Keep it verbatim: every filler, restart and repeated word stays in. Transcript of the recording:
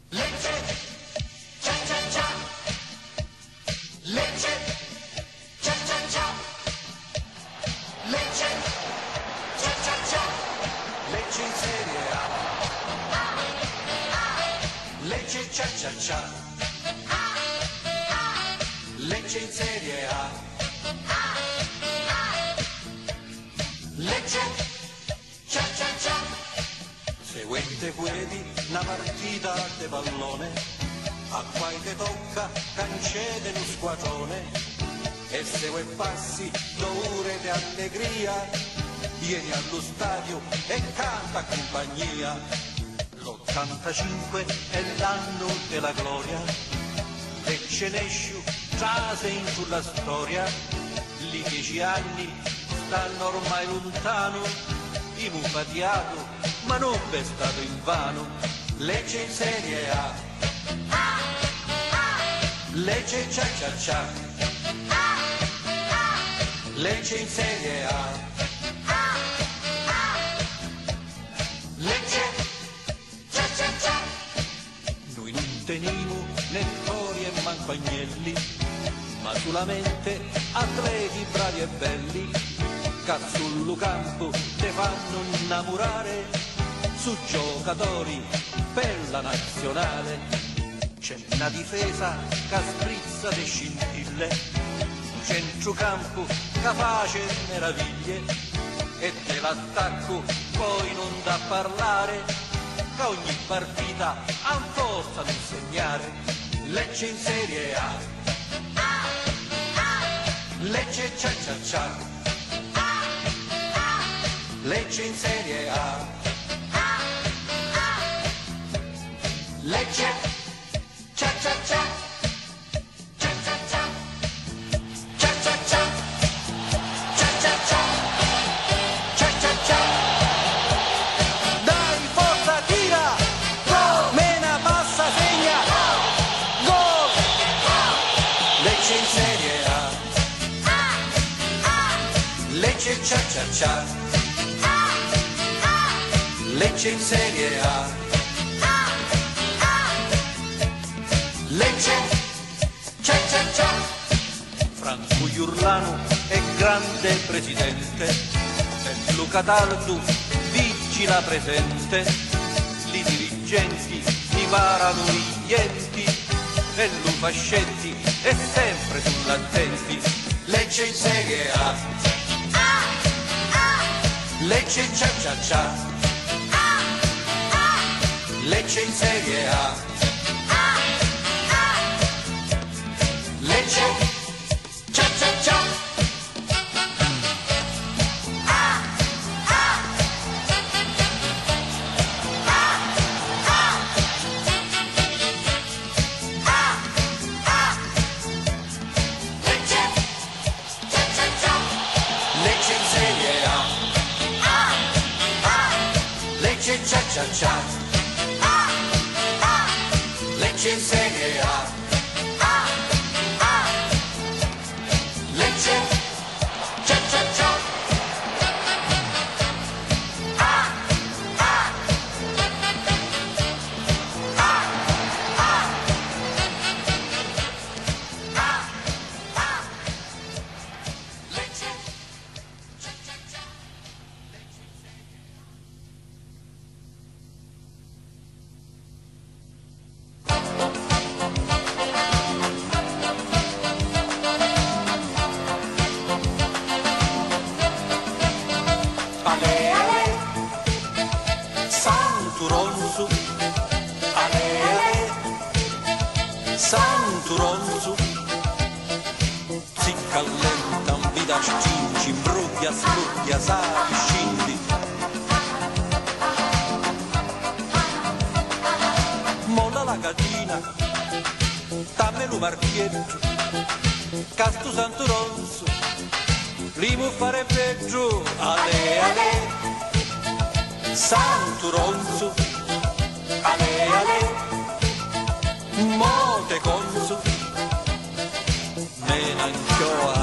Legge, cia cia cia. Legge, cia cia cia. Legge, cia cia cia. Legge in serie A. Legge, cia cia cia. Legge in serie A. Legge, cia cia cia. Seguente vedi una partita de pallone, a quai te tocca cancede lo squadrone, e segue passi d'ore di allegria, vieni allo stadio e canta compagnia. L'ottantacinque è l'anno della gloria, e ce ne esce trase in sulla storia, li dieci anni stanno ormai lontano, in un patiato, ma non è stato invano. Legge in serie A, legge cia cia cia, legge in serie A, legge cia cia cia. Noi non teniamo né Tori e manco Agnelli, ma solamente atleti bravi e belli, che sul campo te fanno innamorare, su giocatori per la nazionale. C'è una difesa che sprizza le scintille, un centrocampo capace meraviglie, e dell'attacco poi non da parlare, che ogni partita ha forza di insegnare. Legge in serie A, legge cia cia cia, legge in serie A, legge cia cia cia, cia cia cia, cia cia cia, cia cia cia, cia cia cia. Dai forza, tira, gol, mena, passa, segna, gol. Legge in serie A, legge cia cia cia, legge in serie A, legge cia cia cia. Franco Iurlano è grande presidente, e Luca Tardu vigila presente, i dirigenti mi parano gli enti, e Lu Fascetti è sempre sull'attenti. Legge in serie A, legge cia cia cia, legge in serie A, legge cia cia cia. Legge cia cia cia, legge in serie A, legge cia cia cia, legge in serie A, legge cia cia cia. Ale ale, Santuronzu, ale ale, Santuronzu, si callenta un vita scinci, imbruglia, sbruglia, sali, scendi. Molla la catena, dammi lo marchietto, casto Santuronzu, Limu fare peggio, ale ale, Santuronzu, ale ale, mote conzu, menanchioa,